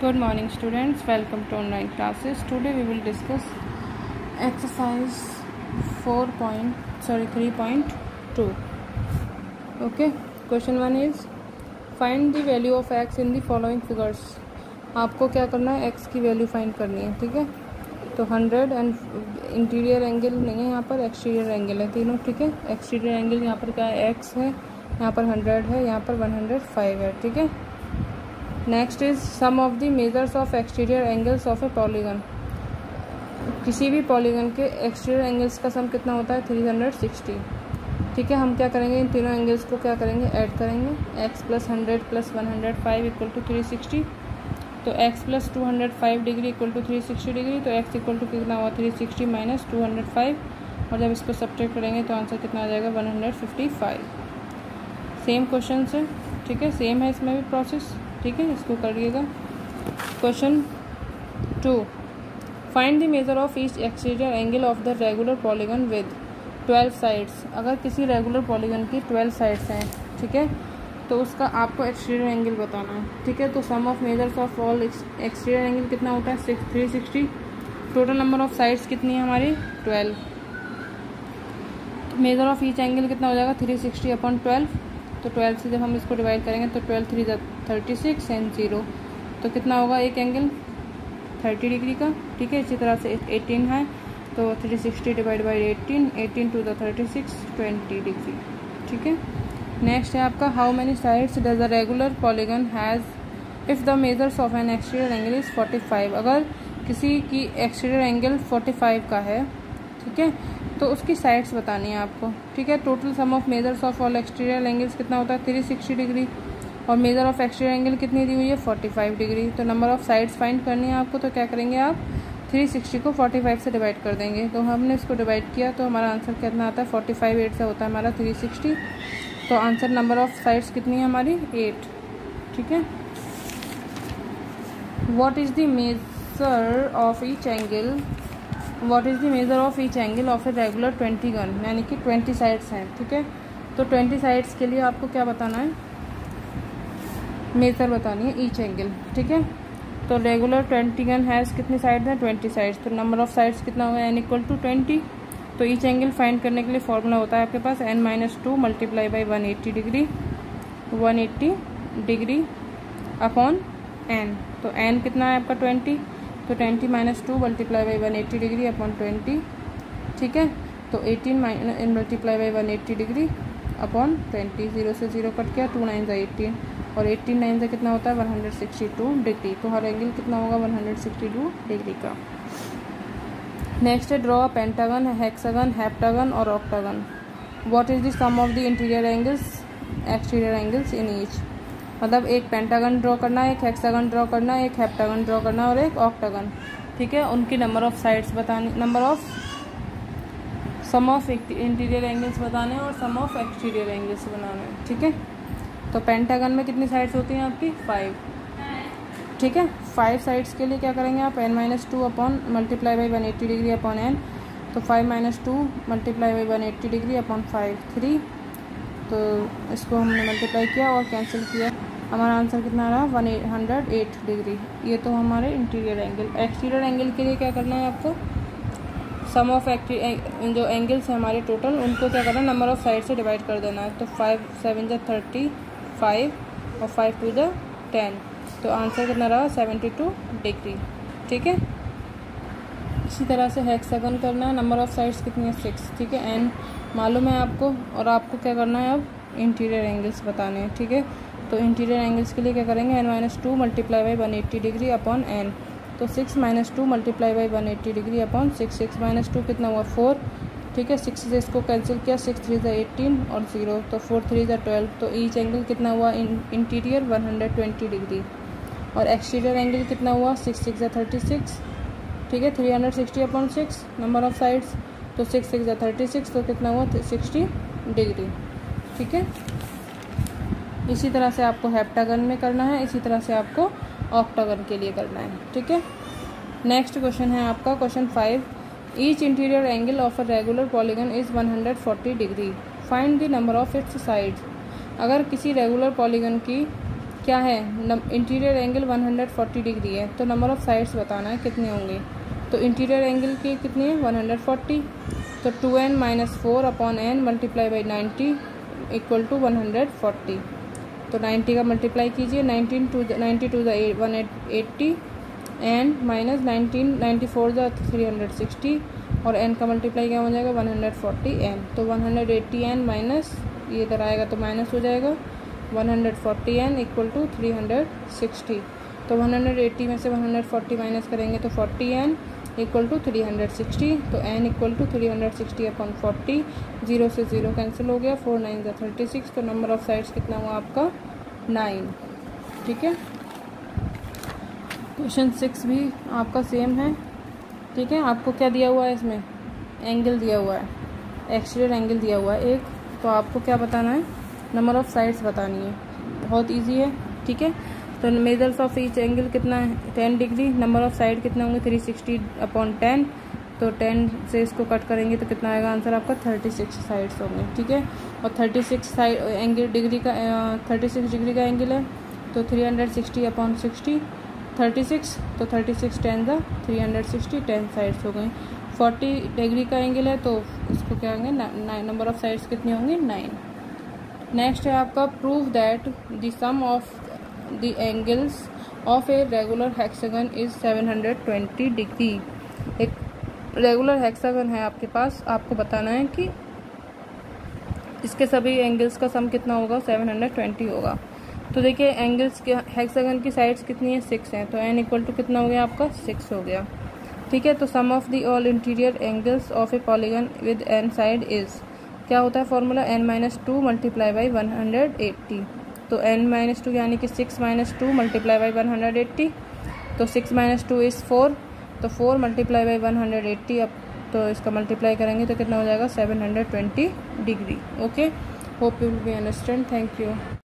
Good morning students, welcome to online classes. Today we will discuss exercise 3.2. Okay, question 1 is find the value of x in the following figures. आपको क्या करना है, x की value find करनी है. ठीक है, तो 100 एंड इंटीरियर एंगल नहीं है, यहाँ पर एक्सटीरियर एंगल है तीनों. ठीक है, एक्सटीरियर एंगल यहाँ पर क्या है, x है, यहाँ पर 100 है, यहाँ पर 105 है. ठीक है, next is sum of the measures of exterior angles of a polygon. किसी भी पॉलीगन के एक्सटीरियर एंगल्स का सम कितना होता है, 360. ठीक है, हम क्या करेंगे, इन तीनों एंगल्स को क्या करेंगे, ऐड करेंगे. x + 100 + 105 = 360. तो x + 205 डिग्री = 360 डिग्री. तो x = कितना हुआ, 360 - 205. और जब इसको सब्ट्रैक्ट करेंगे तो आंसर कितना आ जाएगा, 155. सेम क्वेश्चन है. ठीक है, सेम है इसमें भी प्रोसेस. ठीक है, इसको करिएगा. Question 2, find the measure of each exterior angle of the regular polygon with 12 sides. अगर किसी रेगुलर पॉलीगन की 12 साइड्स हैं, ठीक है, तो उसका आपको एक्सटीरियर एंगल बताना है. ठीक है, तो sum of measures of all exterior angle कितना होता है, 360. टोटल नंबर ऑफ साइड्स कितनी है हमारी, 12. मेजर ऑफ ईच एंगल कितना हो जाएगा, 360/12. तो 12 से जब हम इसको डिवाइड करेंगे तो 12 3 36 एंड 0. तो कितना होगा एक एंगल, 30 डिग्री का. ठीक है, इसी तरह से 18 है, तो 360 / 18, 18 to the 36, 20 डिग्री. ठीक है, नेक्स्ट है आपका, how many sides does a regular polygon has if the measures of an exterior angle is 45. अगर किसी की एक्सटीरियर एंगल 45 का है, ठीक है, तो उसकी साइड्स बतानी है आपको. ठीक है, total sum of measures of all exterior angles कितना होता है, 360 डिग्री. और मेजर ऑफ एक्सटीरियर एंगल कितनी दी हुई है, 45 डिग्री. तो नंबर ऑफ साइड्स फाइंड करनी है आपको. तो क्या करेंगे आप, 360 को 45 से डिवाइड कर देंगे. तो हमने इसको डिवाइड किया तो हमारा आंसर कितना आता है, 45 8 से होता है हमारा 360. तो आंसर नंबर ऑफ साइड्स कितनी है हमारी, 8. ठीक है, what is the measure of each angle, what is the measure of each angle of a regular 20 gon, यानी कि 20 साइड्स हैं. ठीक है, तो 20 साइड्स के लिए आपको क्या बताना है, मेजर बतानी है ईच एंगल. ठीक है, तो रेगुलर 20 गन हैज़ कितनी साइड्स हैं, 20 साइड्स. तो नंबर ऑफ साइड्स कितना होगा, n = 20. तो ईच एंगल फाइंड करने के लिए फॉर्मूला होता है आपके पास n - 2 × 180 degree, 180 degree upon n. तो n कितना है आपका, 20. तो 20 - 2 × 180 डिग्री अपॉन 20. ठीक है, तो 18 × 180 डिग्री अपॉन 20. 0 से 0 कट गया, 2 9 18, और 18 9 से कितना होता है, 162 डिग्री. तो हर एंगल कितना होगा, 162 डिग्री का. नेक्स्ट है, draw a pentagon, hexagon, heptagon और octagon. What is the sum of the interior angles, exterior angles in each. मतलब एक पेंटागन ड्रॉ करना है, एक हेक्सागन ड्रॉ करना है, एक हेप्टागन ड्रॉ करना है और एक ऑक्टागन. ठीक है, उनकी नंबर ऑफ साइड्स बतानी, number of sum of interior angles बताने और सम ऑफ एक्सटीरियर एंगल्स बनाने. ठीक है, तो पेंटागन में कितनी साइड्स होती हैं आपकी, 5. ठीक है, 5 साइड्स के लिए क्या करेंगे आप, n - 2 upon × 180 degree upon n. तो 5 - 2 × 180 डिग्री अपॉन 5, 3. तो इसको हमने मल्टीप्लाई किया और कैंसिल किया, हमारा आंसर कितना रहा, 108 डिग्री. ये तो हमारे इंटीरियर एंगल. एक्सटीरियर एंगल के लिए क्या करना है आपको, सम ऑफ जो एंगल्स हैं हमारे टोटल, उनको क्या करना है, नंबर ऑफ साइड से डिवाइड कर देना है. तो 5 7 × 35 और 5 2 × 10. तो आंसर कितना रहा, 72 डिग्री. ठीक है, इसी तरह से हेक्सागन करना है, नंबर ऑफ साइड्स कितनी है, 6. ठीक है, n मालूम है आपको, और आपको क्या करना है, अब इंटीरियर एंगल्स बताने हैं. ठीक है, तो इंटीरियर एंगल्स के लिए क्या करेंगे, n - 2 × 180 डिग्री अपॉन n. तो 6 - 2 × 180 डिग्री अपॉन 6. 6 - 2 कितना हुआ, 4. ठीक है, 6 से इसको कैंसिल किया, 6 3 × 18 और 0. तो 4 3 × 12. तो ईच एंगल कितना हुआ, इंटीरियर 120 डिग्री. और एक्सटीरियर एंगल कितना हुआ, 6 6 × 36. ठीक है, 360/6 नंबर ऑफ साइड्स. तो 6 6 × 36, तो कितना हुआ, 60 डिग्री. ठीक है, इसी तरह से आपको हेप्टागन में करना है, इसी तरह से आपको ऑक्टागन के लिए करना है. ठीक है, नेक्स्ट क्वेश्चन है आपका question 5, each interior angle of a regular polygon is 140 degree. Find the number of its sides. अगर किसी रेगुलर पॉलीगन की क्या है, इंटीरियर एंगल 140 डिग्री है, तो नंबर ऑफ़ साइड्स बताना है कितने होंगे। तो इंटीरियर एंगल की कितनी है 140, तो 2n - 4 upon n multiply by 90 equal to 140। तो 90 का मल्टीप्लाई कीजिए, 90 to the 180 n minus 94 the 360 और n का मल्टीप्लाई क्या हो जाएगा 140 n। तो 180 n माइनस ये इधर आएगा तो माइनस हो जाएगा 140 n इक्वल टू 360। तो 180 में से 140 माइनस करेंगे तो 40 n इक्वल टू 360। तो n इक्वल टू 360 अपॉन 40, 0 से 0 कैंसिल हो गया, 4 9 ज़ा 36। तो नंबर ऑफ़ साइड्स कितना हुआ आपका 9। ठीक है, क्वेश्चन 6 भी आपका सेम है। ठीक है, आपको क्या दिया हुआ है, इसमें एंगल दिया हुआ है, एक्सटीरियर एंगल दिया हुआ है एक, तो आपको क्या बताना है, नंबर ऑफ़ साइड्स बतानी है। बहुत इजी है। ठीक है, तो मेजर्स ऑफ ईच एंगल कितना है 10 डिग्री, नंबर ऑफ़ साइड कितना होंगे 360 अपॉन 10। तो 10 से इसको कट करेंगे तो कितना आएगा आंसर आपका 36 साइड्स होंगे। ठीक है, और 36 साइड एंगल डिग्री का 36 डिग्री का एंगल है, तो 360 अपॉन 60 36, तो 36 10 ज़ा 360, 10 साइड्स हो गई। 40 डिग्री का एंगल है, तो इसको क्या होंगे नंबर ऑफ़ साइड्स कितनी होंगी 9। नेक्स्ट है आपका prove that the sum of the angles of a regular hexagon is 720 degree. एक रेगुलर हेक्सागन है आपके पास, आपको बताना है कि इसके सभी एंगल्स का सम कितना होगा 720 होगा। तो देखिए एंगल्स के हेक्सागन की साइड्स कितनी है 6 हैं, तो n इक्वल टू कितना हो गया आपका 6 हो गया। ठीक है, तो sum of the all interior angles of a polygon with n side is, क्या होता है फॉर्मूला n - 2 मल्टीप्लाई बाई 180। तो n - 2 यानी कि 6 - 2 मल्टीप्लाई बाई 180। तो 6 - 2 इज़ 4, तो 4 मल्टीप्लाई बाई 180। अब तो इसका मल्टीप्लाई करेंगे तो कितना हो जाएगा 720 degree. Okay, hope you will be understand. Thank you.